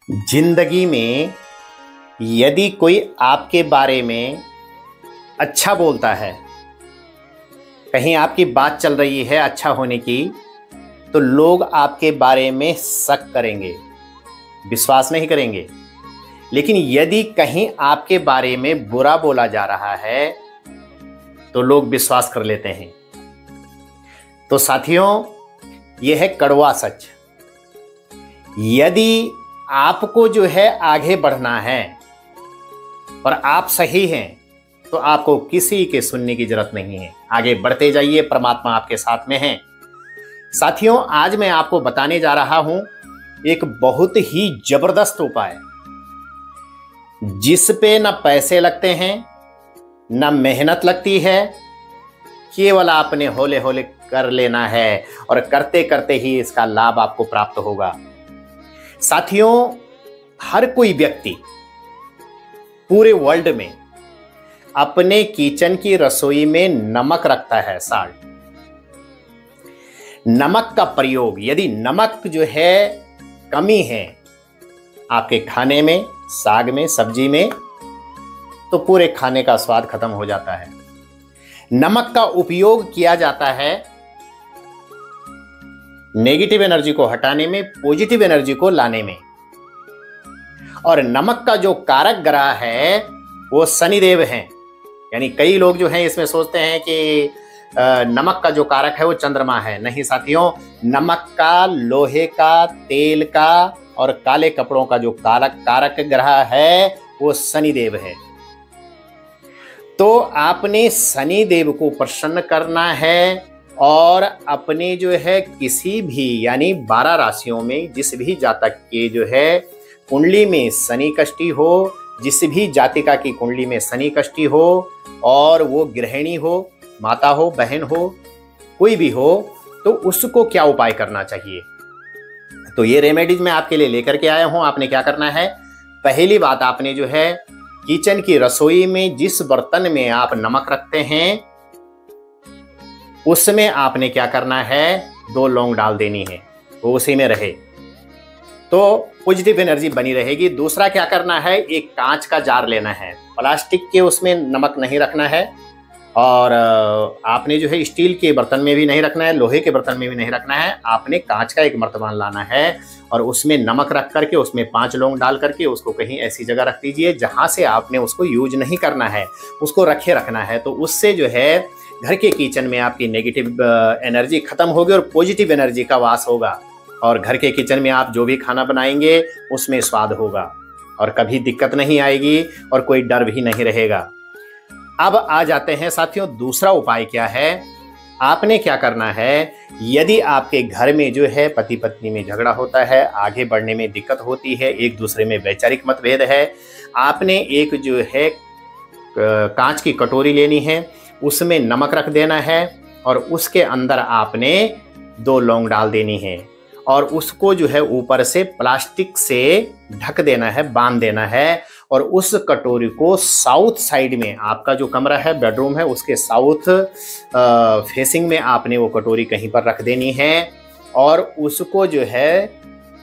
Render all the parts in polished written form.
जिंदगी में यदि कोई आपके बारे में अच्छा बोलता है, कहीं आपकी बात चल रही है अच्छा होने की, तो लोग आपके बारे में शक करेंगे, विश्वास नहीं करेंगे। लेकिन यदि कहीं आपके बारे में बुरा बोला जा रहा है तो लोग विश्वास कर लेते हैं। तो साथियों, यह है कड़वा सच। यदि आपको जो है आगे बढ़ना है और आप सही हैं तो आपको किसी के सुनने की जरूरत नहीं है। आगे बढ़ते जाइए, परमात्मा आपके साथ में है। साथियों, आज मैं आपको बताने जा रहा हूं एक बहुत ही जबरदस्त उपाय, जिस पे न पैसे लगते हैं न मेहनत लगती है, केवल आपने हौले हौले कर लेना है और करते करते ही इसका लाभ आपको प्राप्त होगा। साथियों, हर कोई व्यक्ति पूरे वर्ल्ड में अपने किचन की रसोई में नमक रखता है, साल्ट। नमक का प्रयोग, यदि नमक जो है कमी है आपके खाने में, साग में, सब्जी में, तो पूरे खाने का स्वाद खत्म हो जाता है। नमक का उपयोग किया जाता है नेगेटिव एनर्जी को हटाने में, पॉजिटिव एनर्जी को लाने में। और नमक का जो कारक ग्रह है वो शनिदेव हैं। यानी कई लोग जो हैं इसमें सोचते हैं कि नमक का जो कारक है वो चंद्रमा है। नहीं साथियों, नमक का, लोहे का, तेल का और काले कपड़ों का जो कारक ग्रह है वो शनिदेव है। तो आपने शनिदेव को प्रसन्न करना है और अपने जो है किसी भी, यानी 12 राशियों में जिस भी जातक के जो है कुंडली में शनि कष्टी हो, जिस भी जातिका की कुंडली में शनि कष्टी हो, और वो गृहिणी हो, माता हो, बहन हो, कोई भी हो, तो उसको क्या उपाय करना चाहिए। तो ये रेमेडीज मैं आपके लिए लेकर के आया हूं। आपने क्या करना है, पहली बात, आपने जो है किचन की रसोई में जिस बर्तन में आप नमक रखते हैं उसमें आपने क्या करना है, 2 लौंग डाल देनी है, वो उसी में रहे तो पॉजिटिव एनर्जी बनी रहेगी। दूसरा क्या करना है, एक कांच का जार लेना है, प्लास्टिक के उसमें नमक नहीं रखना है, और आपने जो है स्टील के बर्तन में भी नहीं रखना है, लोहे के बर्तन में भी नहीं रखना है। आपने कांच का एक मर्तबान लाना है और उसमें नमक रख करके उसमें 5 लौंग डाल करके उसको कहीं ऐसी जगह रख दीजिए जहां से आपने उसको यूज नहीं करना है, उसको रखे रखना है। तो उससे जो है घर के किचन में आपकी नेगेटिव एनर्जी खत्म होगी और पॉजिटिव एनर्जी का वास होगा, और घर के किचन में आप जो भी खाना बनाएंगे उसमें स्वाद होगा और कभी दिक्कत नहीं आएगी और कोई डर भी नहीं रहेगा। अब आ जाते हैं साथियों, दूसरा उपाय क्या है। आपने क्या करना है, यदि आपके घर में जो है पति पत्नी में झगड़ा होता है, आगे बढ़ने में दिक्कत होती है, एक दूसरे में वैचारिक मतभेद है, आपने एक जो है कांच की कटोरी लेनी है, उसमें नमक रख देना है और उसके अंदर आपने 2 लौंग डाल देनी है और उसको जो है ऊपर से प्लास्टिक से ढक देना है, बांध देना है। और उस कटोरी को साउथ साइड में, आपका जो कमरा है, बेडरूम है, उसके साउथ फेसिंग में आपने वो कटोरी कहीं पर रख देनी है और उसको जो है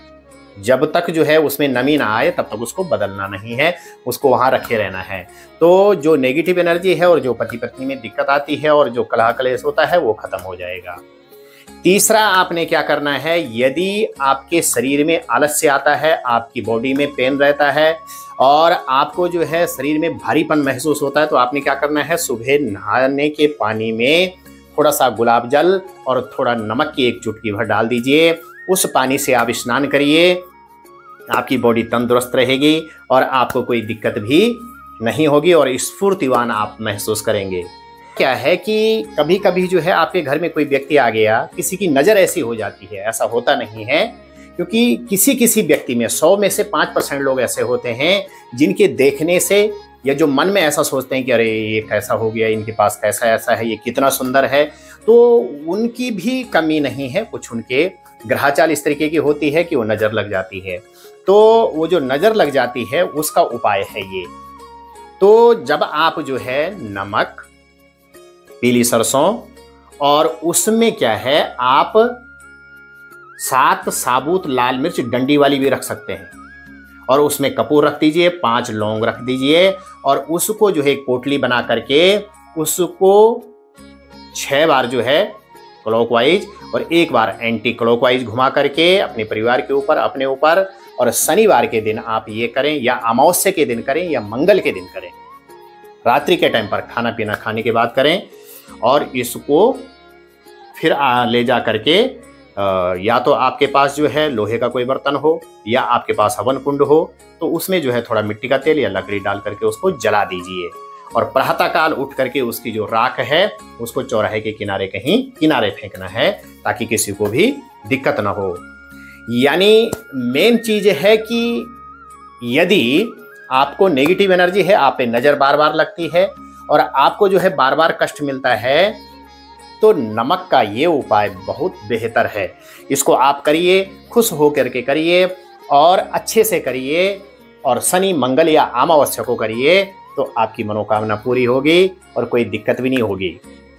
जब तक जो है उसमें नमी ना आए तब तक उसको बदलना नहीं है, उसको वहां रखे रहना है। तो जो नेगेटिव एनर्जी है और जो पति पत्नी में दिक्कत आती है और जो कलह कलेश होता है वो खत्म हो जाएगा। तीसरा आपने क्या करना है, यदि आपके शरीर में आलस्य आता है, आपकी बॉडी में पेन रहता है और आपको जो है शरीर में भारीपन महसूस होता है, तो आपने क्या करना है, सुबह नहाने के पानी में थोड़ा सा गुलाब जल और थोड़ा नमक की 1 चुटकी भर डाल दीजिए। उस पानी से आप स्नान करिए, आपकी बॉडी तंदुरुस्त रहेगी और आपको कोई दिक्कत भी नहीं होगी और स्फूर्तिवान आप महसूस करेंगे। क्या है कि कभी कभी जो है आपके घर में कोई व्यक्ति आ गया, किसी की नज़र ऐसी हो जाती है, ऐसा होता नहीं है, क्योंकि किसी किसी व्यक्ति में 100 में से 5% लोग ऐसे होते हैं जिनके देखने से या जो मन में ऐसा सोचते हैं कि अरे ये कैसा हो गया, इनके पास कैसा ऐसा है, ये कितना सुंदर है, तो उनकी भी कमी नहीं है। कुछ उनके ग्रहचाल इस तरीके की होती है कि वो नज़र लग जाती है। तो वो जो नज़र लग जाती है उसका उपाय है ये। तो जब आप जो है नमक, पीली सरसों और उसमें क्या है, आप 7 साबुत लाल मिर्च डंडी वाली भी रख सकते हैं और उसमें कपूर रख दीजिए, 5 लौंग रख दीजिए और उसको जो है एक पोटली बना करके उसको 6 बार जो है क्लॉकवाइज और 1 बार एंटी क्लॉकवाइज घुमा करके अपने परिवार के ऊपर, अपने ऊपर, और शनिवार के दिन आप ये करें या अमावस्या के दिन करें या मंगल के दिन करें। रात्रि के टाइम पर खाना पीना खाने के बाद करें और इसको फिर ले जा करके या तो आपके पास जो है लोहे का कोई बर्तन हो या आपके पास हवन कुंड हो तो उसमें जो है थोड़ा मिट्टी का तेल या लकड़ी डाल करके उसको जला दीजिए और प्रातःकाल उठ करके उसकी जो राख है उसको चौराहे के किनारे कहीं किनारे फेंकना है ताकि किसी को भी दिक्कत ना हो। यानी मेन चीज है कि यदि आपको नेगेटिव एनर्जी है, आप पे नजर बार बार लगती है और आपको जो है बार बार कष्ट मिलता है, तो नमक का ये उपाय बहुत बेहतर है। इसको आप करिए, खुश होकर के करिए और अच्छे से करिए और शनि, मंगल या अमावस्या को करिए तो आपकी मनोकामना पूरी होगी और कोई दिक्कत भी नहीं होगी।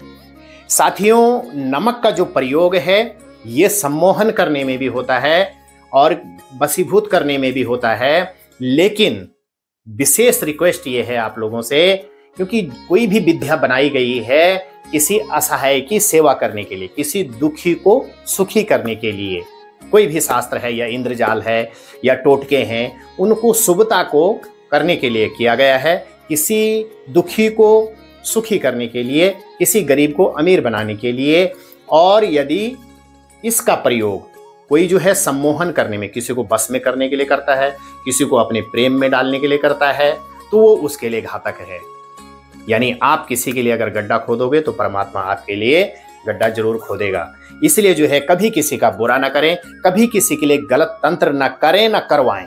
साथियों, नमक का जो प्रयोग है ये सम्मोहन करने में भी होता है और वशीभूत करने में भी होता है, लेकिन विशेष रिक्वेस्ट ये है आप लोगों से, क्योंकि कोई भी विद्या बनाई गई है किसी असहाय की सेवा करने के लिए, किसी दुखी को सुखी करने के लिए। कोई भी शास्त्र है या इंद्रजाल है या टोटके हैं, उनको शुभता को करने के लिए किया गया है, किसी दुखी को सुखी करने के लिए, किसी गरीब को अमीर बनाने के लिए। और यदि इसका प्रयोग कोई जो है सम्मोहन करने में, किसी को बस में करने के लिए करता है, किसी को अपने प्रेम में डालने के लिए करता है, तो वो उसके लिए घातक है। यानी आप किसी के लिए अगर गड्ढा खोदोगे तो परमात्मा आपके लिए गड्ढा जरूर खोदेगा। इसलिए जो है कभी किसी का बुरा ना करें, कभी किसी के लिए गलत तंत्र ना करें, ना करवाएं।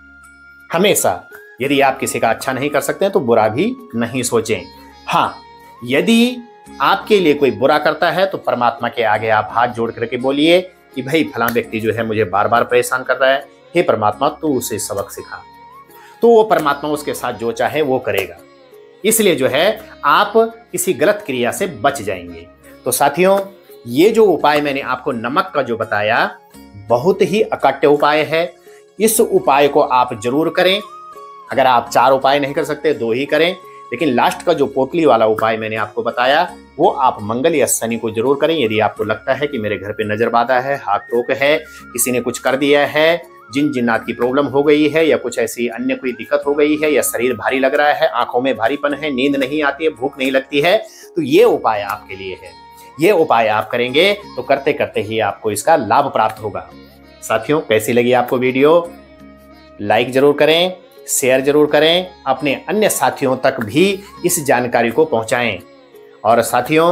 हमेशा यदि आप किसी का अच्छा नहीं कर सकते हैं तो बुरा भी नहीं सोचें। हाँ, यदि आपके लिए कोई बुरा करता है तो परमात्मा के आगे आप हाथ जोड़ करके बोलिए कि भाई फलां व्यक्ति जो है मुझे बार बार परेशान कर रहा है, हे परमात्मा तू उसे सबक सिखा। तो वो परमात्मा उसके साथ जो चाहे वो करेगा। इसलिए जो है आप किसी गलत क्रिया से बच जाएंगे। तो साथियों, ये जो उपाय मैंने आपको नमक का जो बताया बहुत ही अकट्य उपाय है। इस उपाय को आप जरूर करें। अगर आप 4 उपाय नहीं कर सकते 2 ही करें, लेकिन लास्ट का जो पोटली वाला उपाय मैंने आपको बताया वो आप मंगल या शनि को जरूर करें। यदि आपको लगता है कि मेरे घर पे नजर बाधा है, हाथ टोक है, किसी ने कुछ कर दिया है, जिन जिन्नात की प्रॉब्लम हो गई है या कुछ ऐसी अन्य कोई दिक्कत हो गई है या शरीर भारी लग रहा है, आंखों में भारीपन है, नींद नहीं आती है, भूख नहीं लगती है, तो ये उपाय आपके लिए है। ये उपाय आप करेंगे तो करते करते ही आपको इसका लाभ प्राप्त होगा। साथियों, कैसी लगी आपको वीडियो? लाइक जरूर करें, शेयर जरूर करें, अपने अन्य साथियों तक भी इस जानकारी को पहुंचाएं। और साथियों,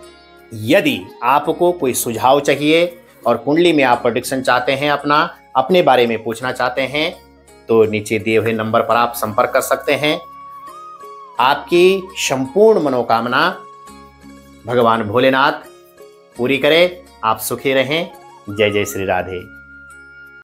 यदि आपको कोई सुझाव चाहिए और कुंडली में आप प्रेडिक्शन चाहते हैं, अपने बारे में पूछना चाहते हैं, तो नीचे दिए हुए नंबर पर आप संपर्क कर सकते हैं। आपकी संपूर्ण मनोकामना भगवान भोलेनाथ पूरी करे। आप सुखी रहें। जय जय श्री राधे।